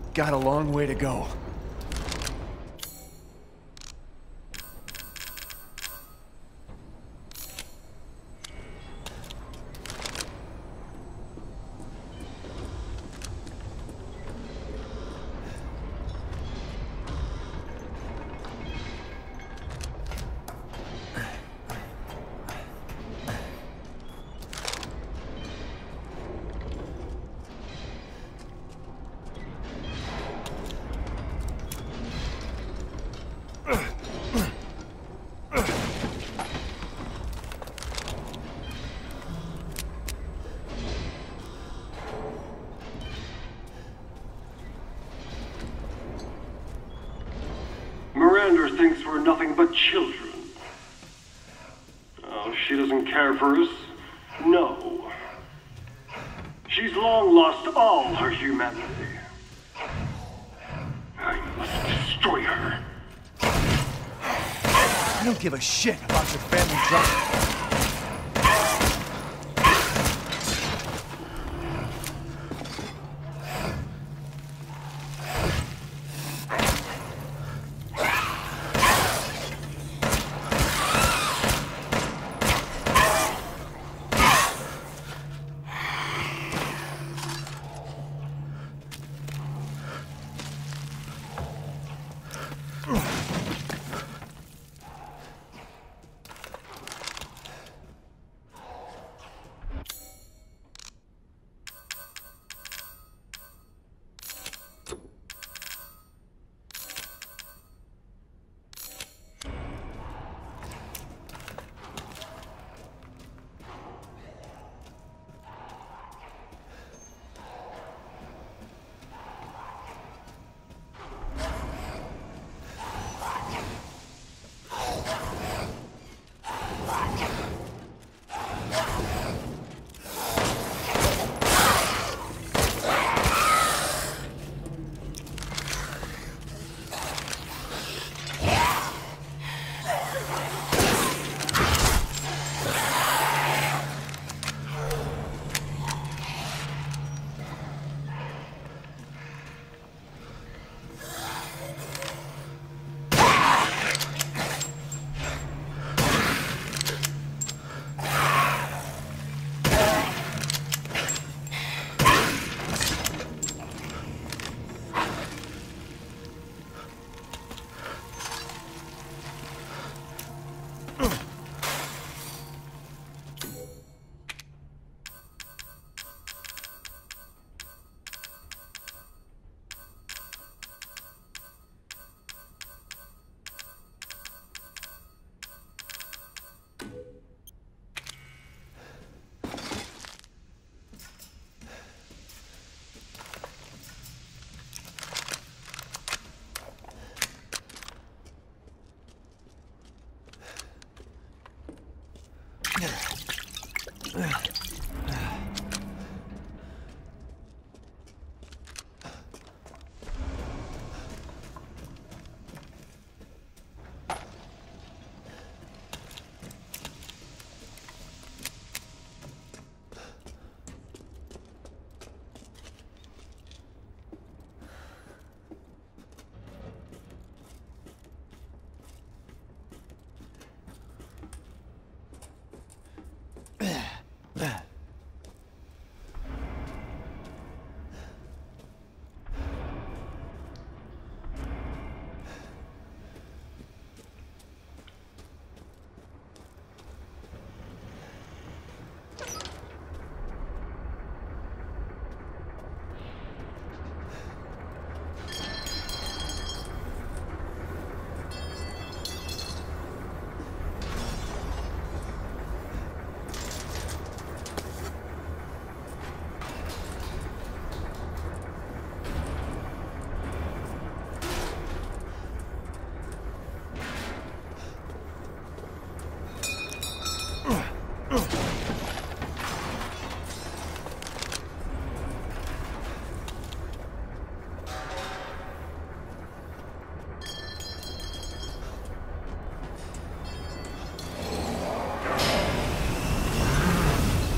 got a long way to go. Miranda thinks we're nothing but children. Oh, she doesn't care for us. No. She's long lost all her humanity. I must destroy her. I don't give a shit about your family drama.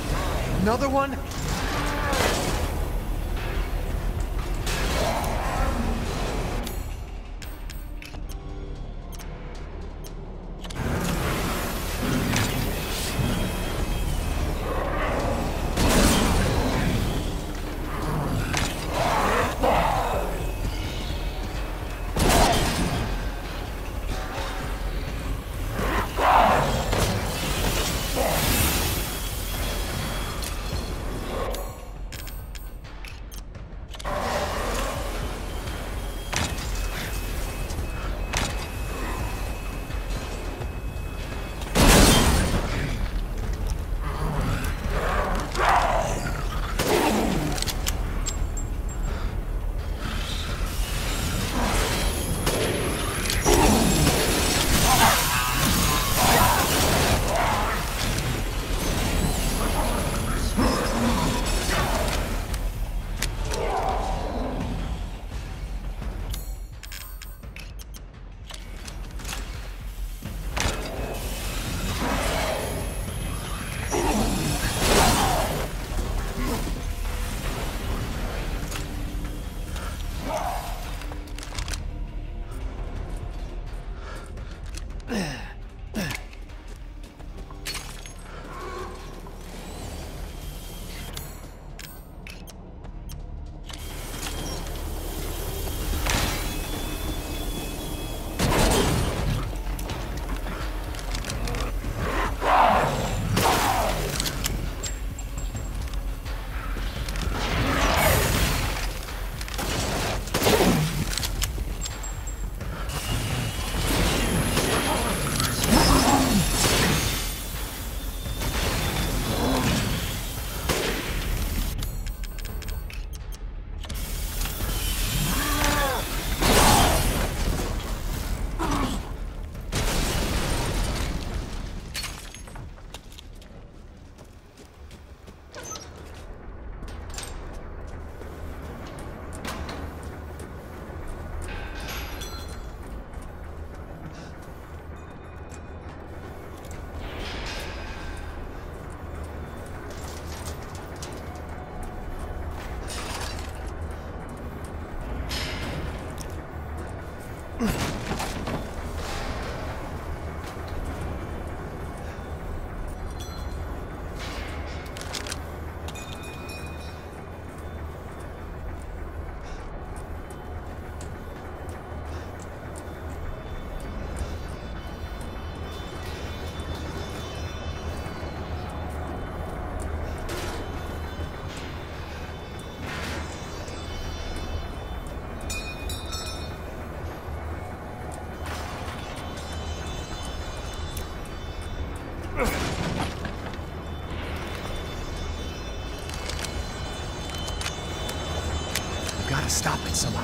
Another one? stop it somehow.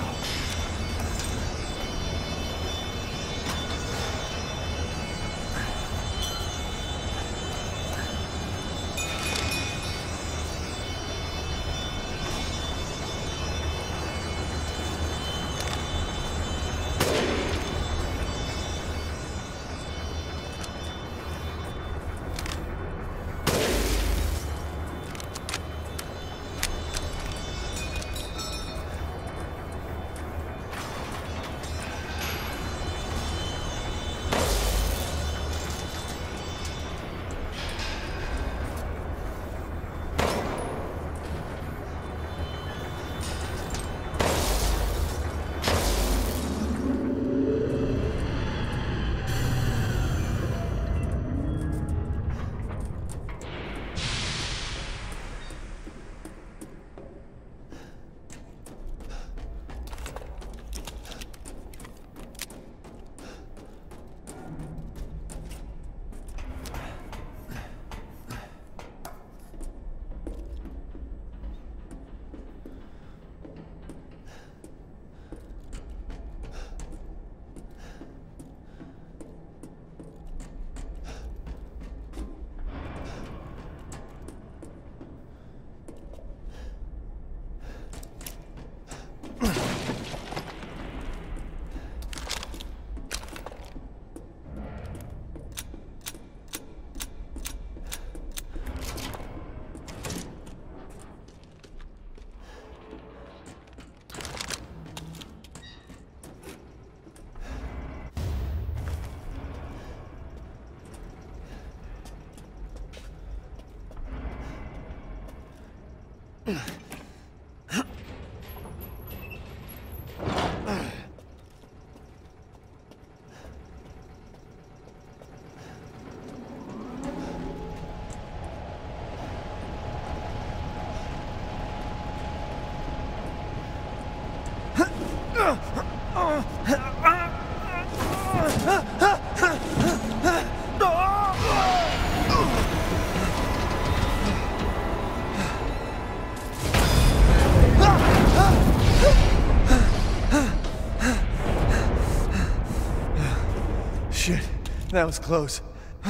Shit, that was close.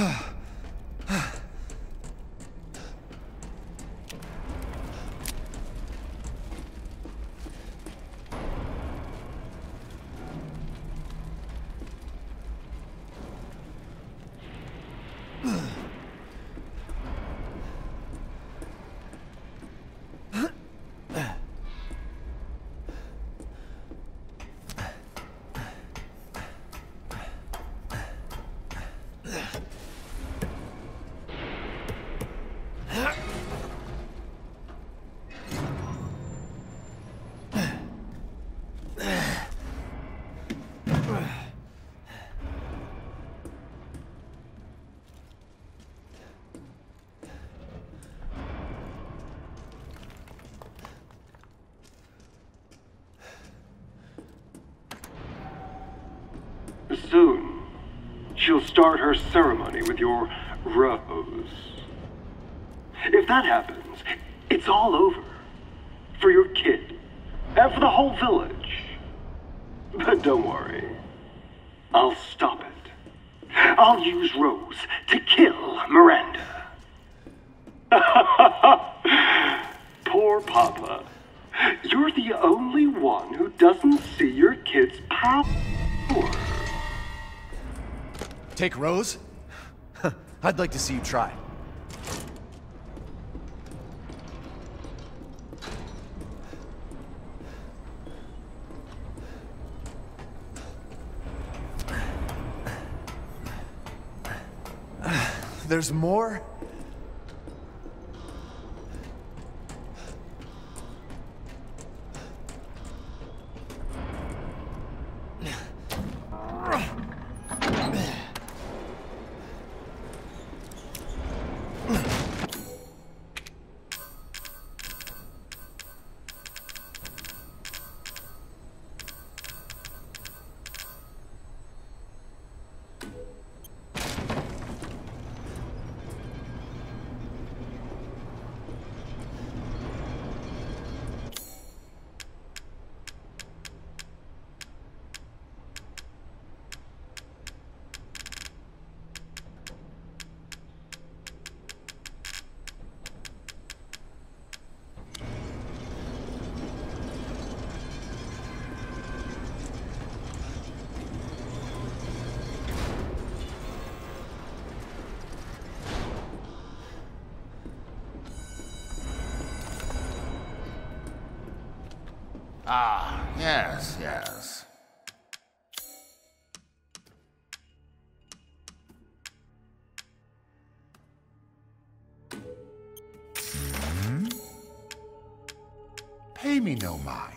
Soon, she'll start her ceremony with your rose. If that happens, it's all over. For your kid, and for the whole village. But don't worry, I'll stop it. I'll use Rose to kill Miranda. Poor Papa. You're the only one who doesn't see your kid's power. Take Rose? I'd like to see you try. There's more? Ah, yes, yes. Pay me no mind.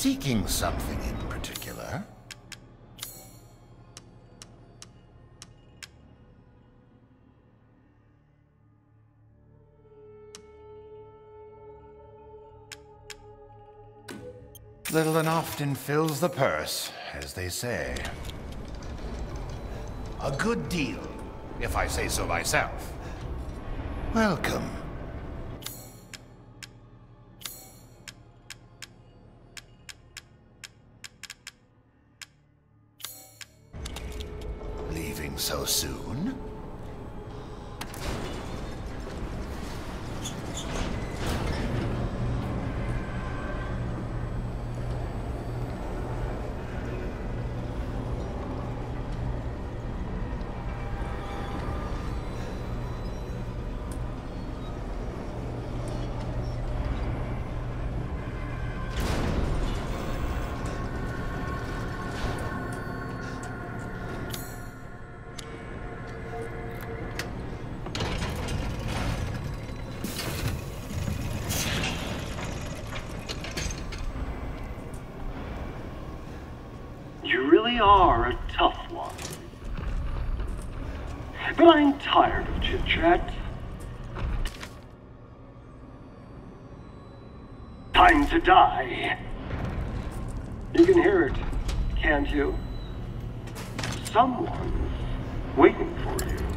seeking something in particular? Little and often fills the purse, as they say. A good deal, if I say so myself. Welcome. Leaving so soon? You really are a tough one. But I'm tired of chit-chat. Time to die. You can hear it, can't you? Someone's waiting for you.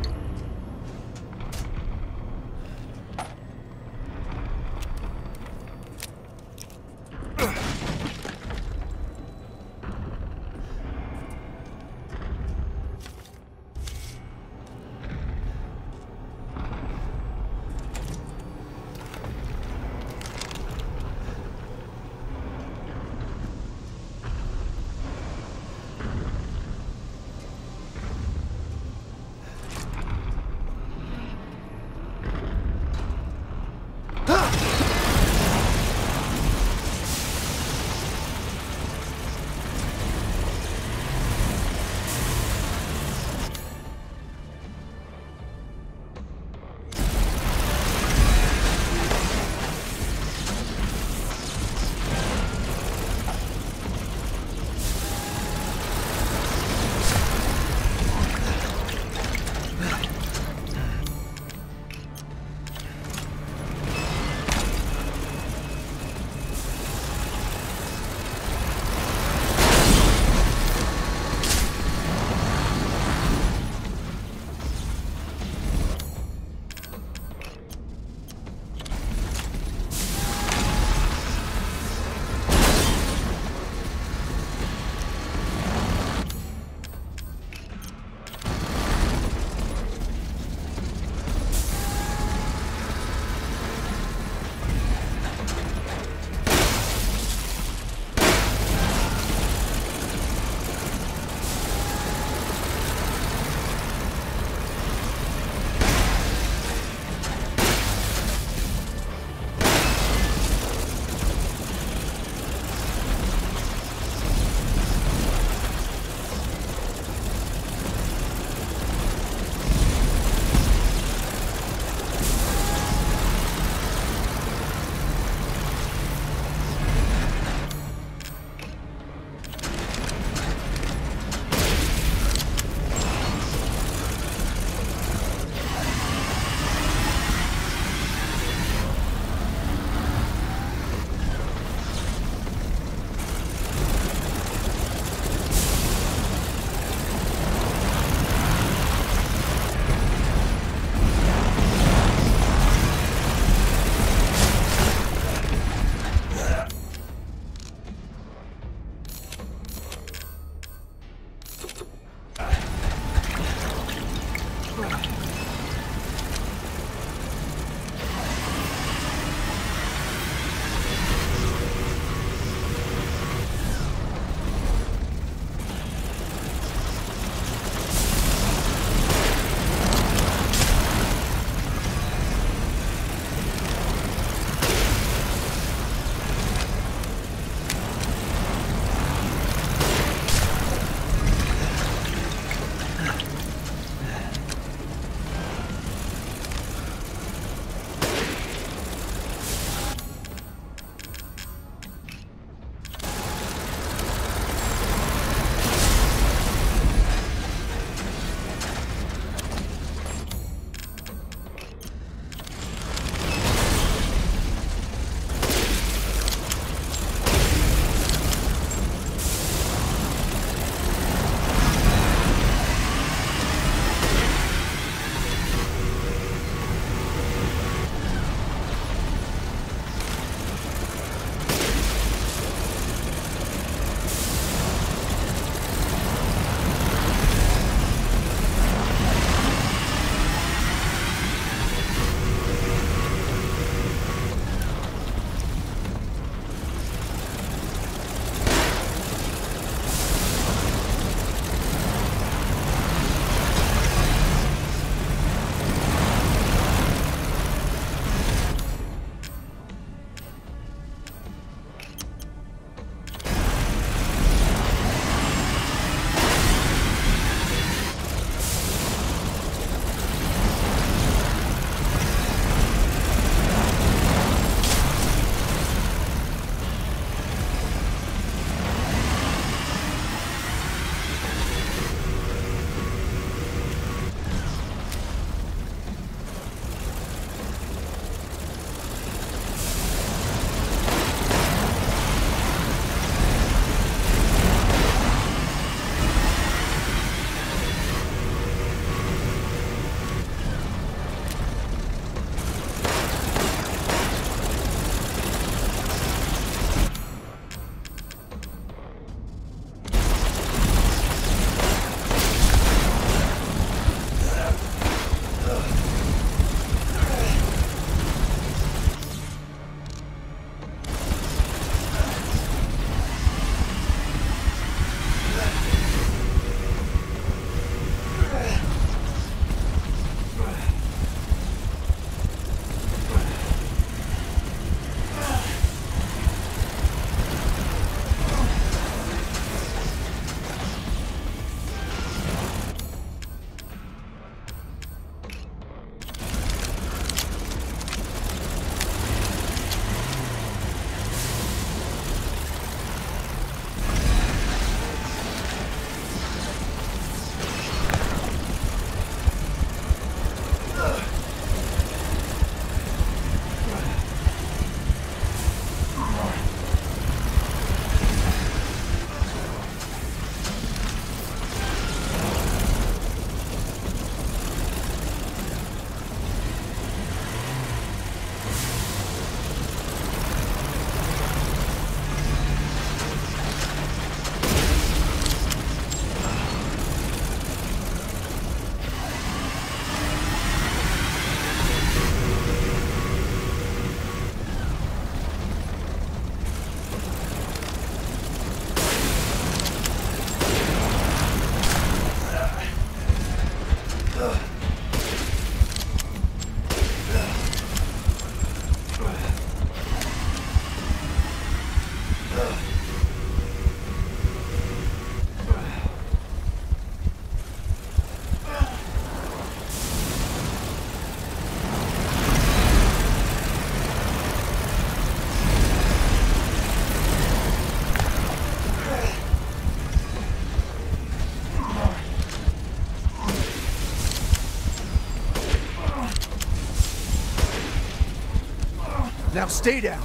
Now stay down.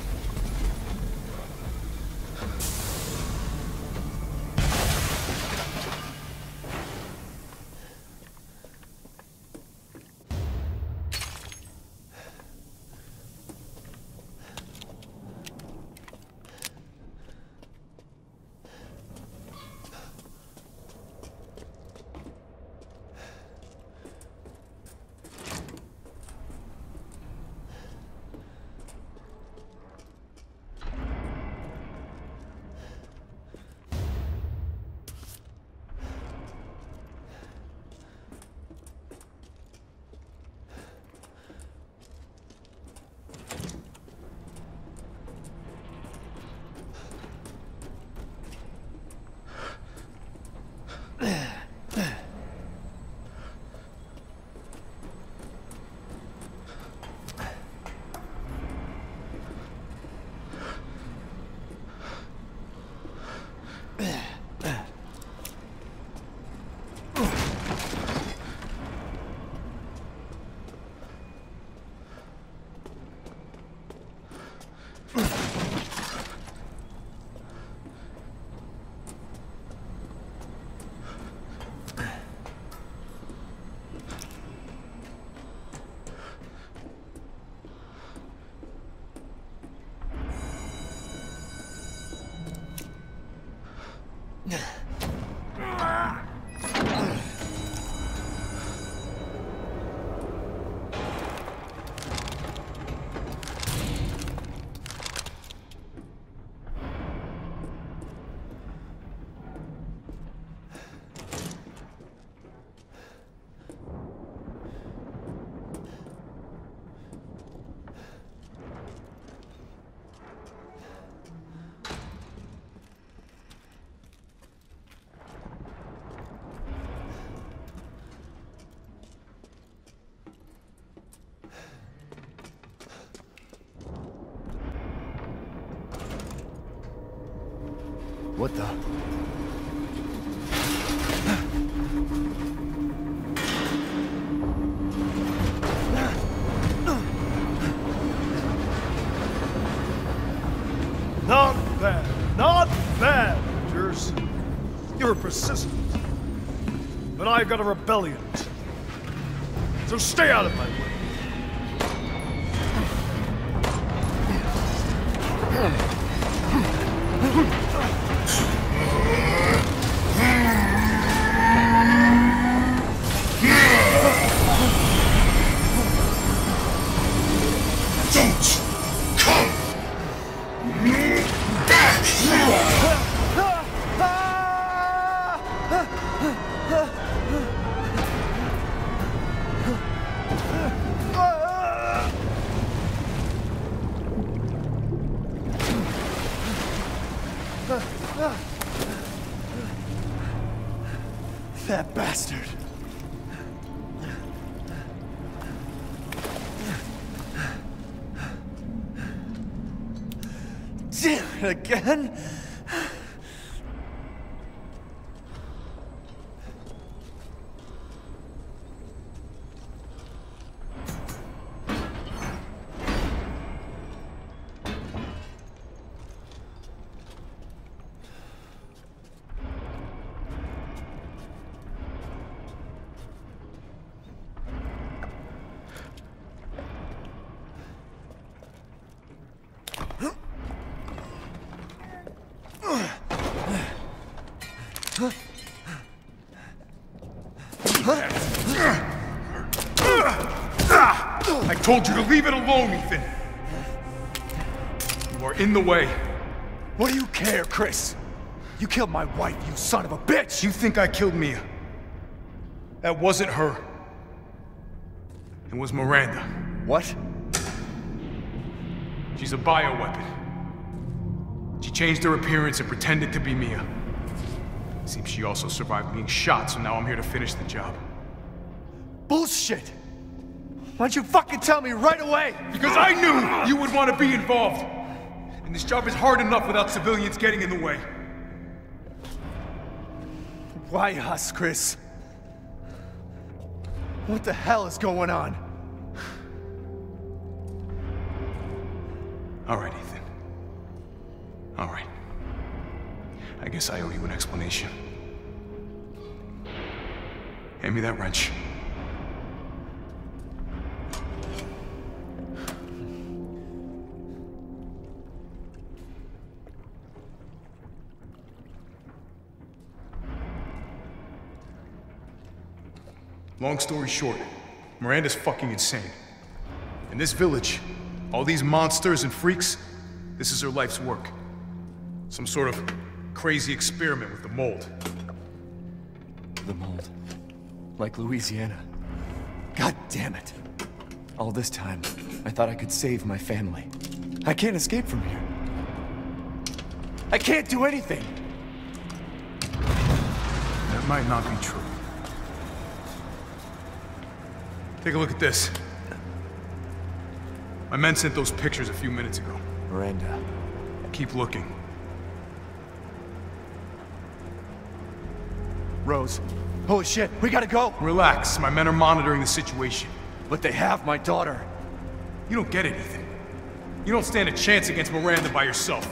What the? Not bad. Not bad, Rangers. You were persistent. But I've got a rebellion. So stay out of my way. That bastard. Damn it again. I told you to leave it alone, Ethan! You are in the way. What do you care, Chris? You killed my wife, you son of a bitch! You think I killed Mia? That wasn't her. It was Miranda. What? She's a bioweapon. She changed her appearance and pretended to be Mia. Seems she also survived being shot, so now I'm here to finish the job. Bullshit! Why don't you fucking tell me right away? Because I knew you would want to be involved! And this job is hard enough without civilians getting in the way. Why us, Chris? What the hell is going on? All right, Ethan. All right. I guess I owe you an explanation. Hand me that wrench. Long story short, Miranda's fucking insane. In this village, all these monsters and freaks, this is her life's work. Some sort of crazy experiment with the mold. The mold. Like Louisiana. God damn it. All this time, I thought I could save my family. I can't escape from here. I can't do anything! That might not be true. Take a look at this. My men sent those pictures a few minutes ago. Miranda. Keep looking. Rose. Holy shit, we gotta go! Relax, my men are monitoring the situation. But they have my daughter. You don't get it, Ethan. You don't stand a chance against Miranda by yourself.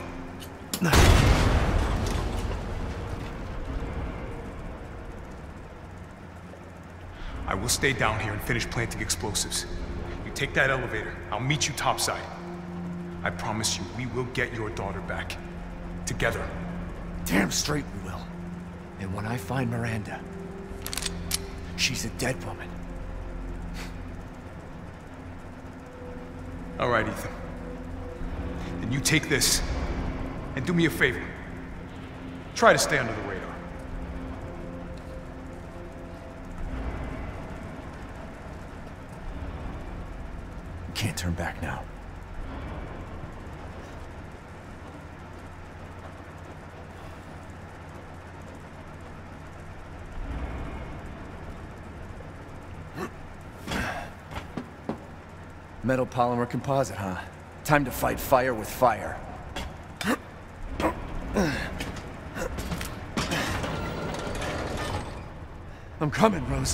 I will stay down here and finish planting explosives. You take that elevator, I'll meet you topside. I promise you, we will get your daughter back. Together. Damn straight we will. And when I find Miranda, she's a dead woman. All right, Ethan. Then you take this, and do me a favor. Try to stay under the radar. Can't turn back now. Metal polymer composite, huh? Time to fight fire with fire. I'm coming, Rose.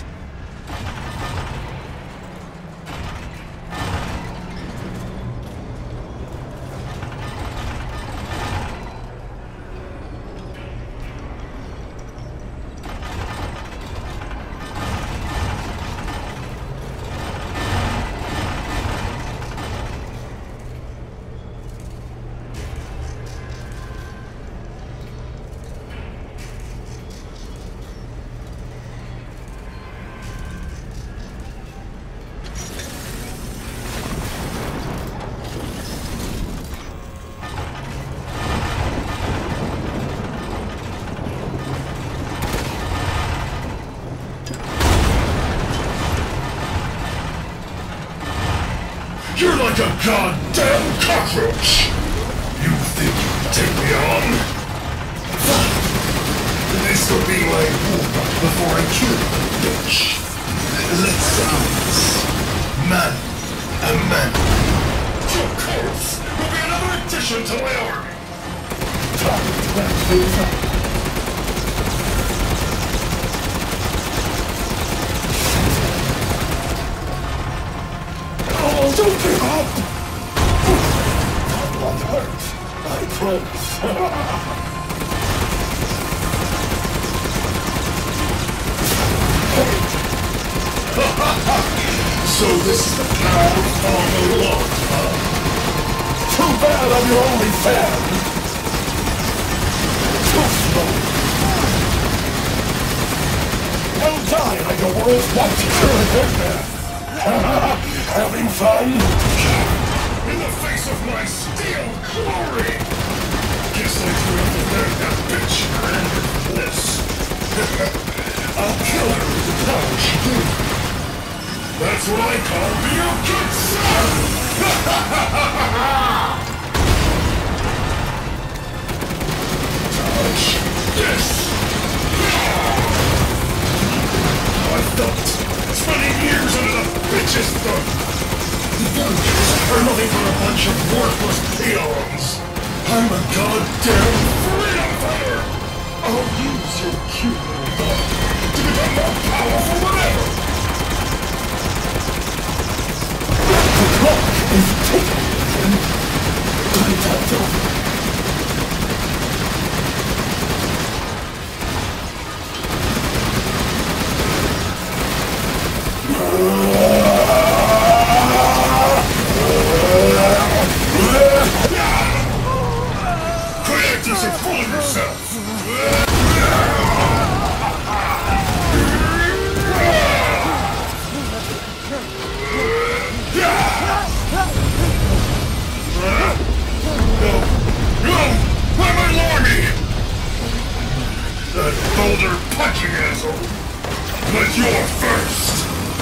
You're like a goddamn cockroach! You think you can take me on? Fine. This will be my warm-up before I kill you, bitch. Let's settle this. Man and man. Your corpse will be another addition to my army. Oh, don't give up! I won't hurt. I promise. So this is the power of Arno Lord, huh? Too bad I'm your only fan. Too slow. Well done, like the world's watching. Having fun? In the face of my steel glory! Guess I threw out the very that bitch and bliss. I'll kill her with the power she gave me. That's what I call being a good son! Touch this! I felt spending years under the bitch's thumb. The villagers are nothing but a bunch of worthless peons. I'm a goddamn freedom fighter. I'll use your cute little dog to become more powerful than ever. The clock is ticking. Quit acting full of yourself! That boulder punching asshole! But you're first!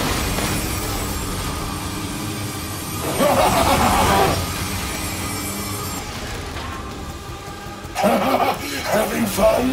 Having fun?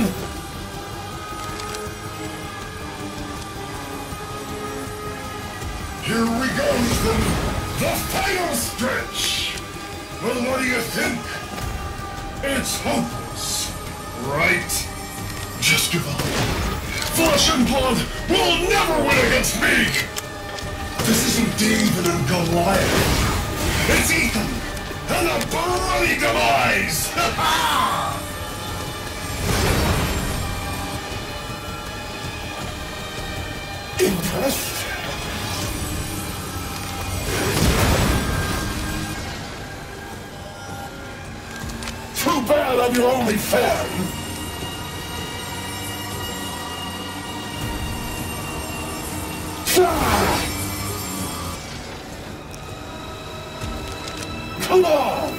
Here we go, Ethan! The final stretch! Well, what do you think? It's hopeless, right? Just give up. Flesh and blood will never win against me! This isn't David and Goliath. It's Ethan and a bloody demise! Impressed? Too bad I'm your only fan. Come on!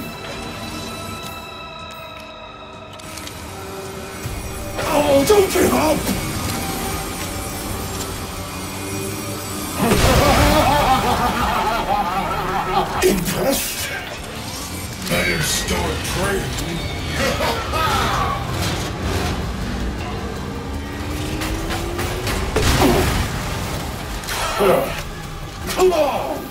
Oh, don't give up! Impressed? Better start praying. Come on!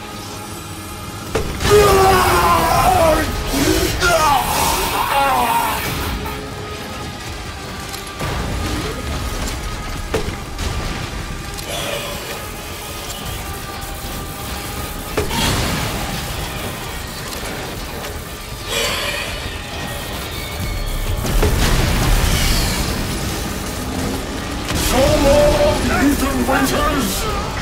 So long, Ethan Winters!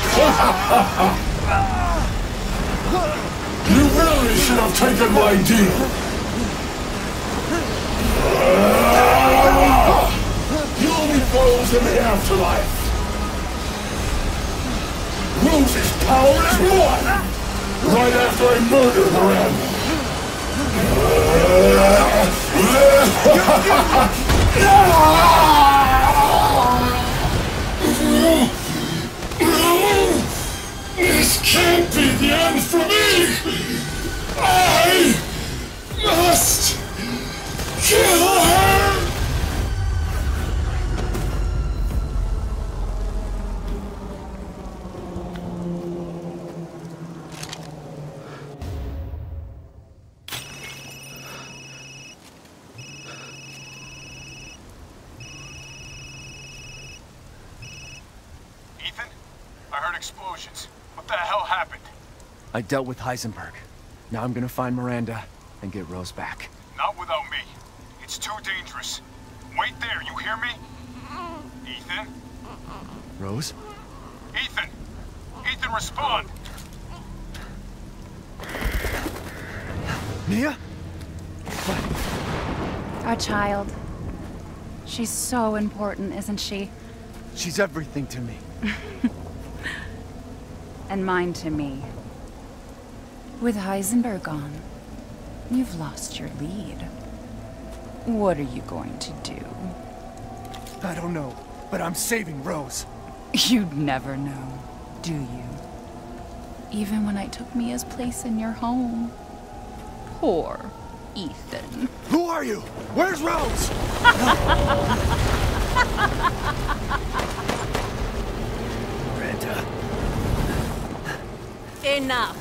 You really should have taken my deal. You'll meet Rose in the afterlife. Rose's power is one. Right after I murder Miranda. This can't be the end for me! I must kill her! Ethan? I heard explosions. What the hell happened? I dealt with Heisenberg. Now I'm gonna find Miranda and get Rose back. Not without me. It's too dangerous. Wait there, you hear me? Ethan? Rose? Ethan! Ethan, respond! Mia? Our child. She's so important, isn't she? She's everything to me. And mine to me. With Heisenberg gone, you've lost your lead. What are you going to do? I don't know, but I'm saving Rose. You'd never know, do you? Even when I took Mia's place in your home. Poor Ethan. Who are you? Where's Rose? Miranda. Enough.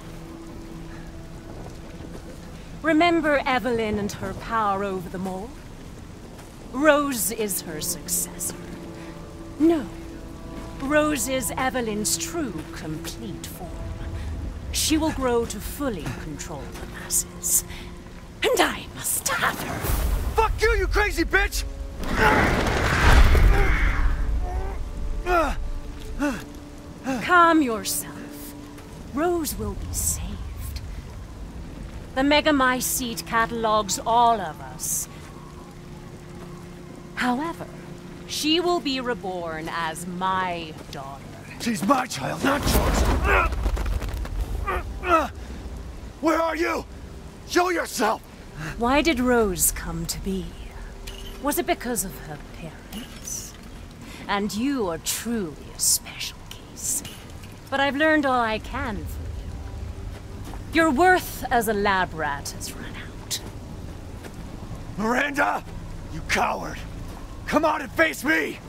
Remember Evelyn and her power over them all? Rose is her successor. No. Rose is Evelyn's true, complete form. She will grow to fully control the masses. and I must have her. Fuck you, you crazy bitch! Calm yourself. Rose will be saved. The Megamycete catalogs all of us. However, she will be reborn as my daughter. She's my child, not yours. Where are you? Show yourself! Why did Rose come to be? Was it because of her parents? And you are truly a special case. But I've learned all I can for you. Your worth as a lab rat has run out. Miranda! You coward! Come out and face me!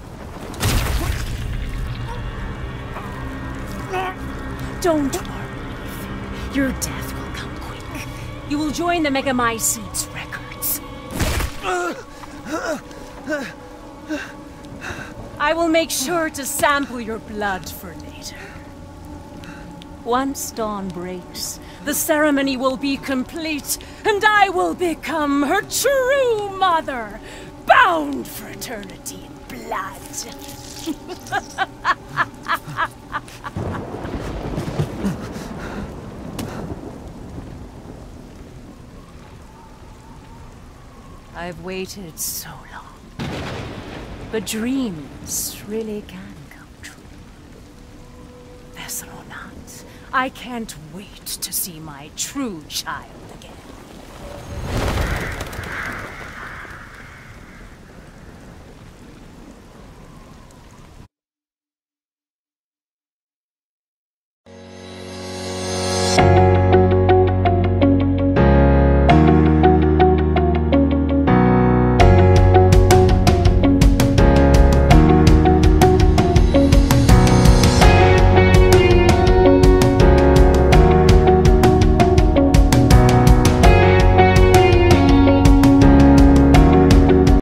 Don't worry. Your death will come quick. You will join the Megamycete's records. I will make sure to sample your blood for later. Once dawn breaks, the ceremony will be complete, and I will become her true mother, bound for eternity in blood. I've waited so long. But dreams really can come true. Vessel or not, I can't wait to see my true child again.